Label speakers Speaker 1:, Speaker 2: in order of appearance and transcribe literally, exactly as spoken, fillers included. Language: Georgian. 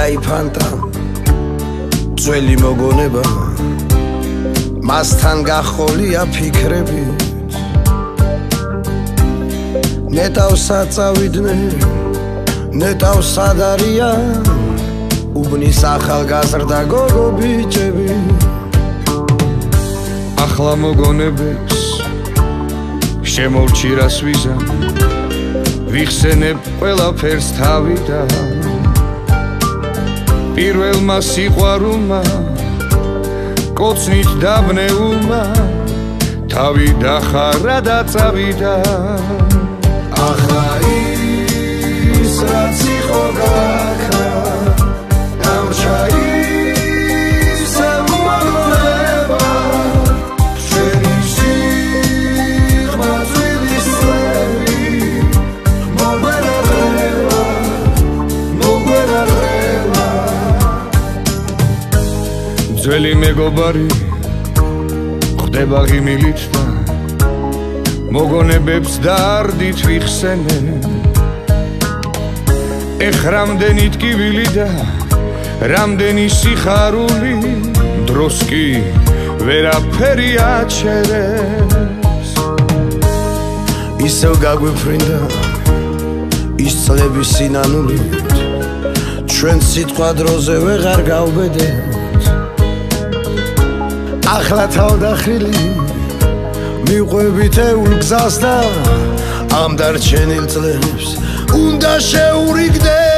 Speaker 1: გაიფანტა ძველი მოგონება მასთან გახოლია ფიქრები ნეტავსა წავიდნენ ნეტავს ადარია უბნის ახალგაზრდა გოგო ბიჭები ახლა მოგონებს შემოვჭირა სვიზა ვიხსენებ ყველაფერს თავიდან პირველმა სიყვარულმა კოცნით დაბნეულმა თავი დახარა და წავიდა ახლა ის რაც იყო გაქრა დამრჩა ისევ მოგონება ჩვენი სიღრმა ძვლის წლები მოგვერაღება მოგვერაღება ძველი მეგობარი ხდება ღიმილით და მოგონებებს დარდით ვიხსენებ ეხ რამდენი ტკივილი და რამდენი სიხარული დროს კი ვერაფერი აჩერებს ისევ გაგვიფრინდა ის წლების სინანულით ჩვენ სიტყვა დროზე ვეღარ გავბედეთ ახლა თავდახრილი მიყვებით ეულ გზას და ამ დარჩენილ წლებს უნდა შეურიგდე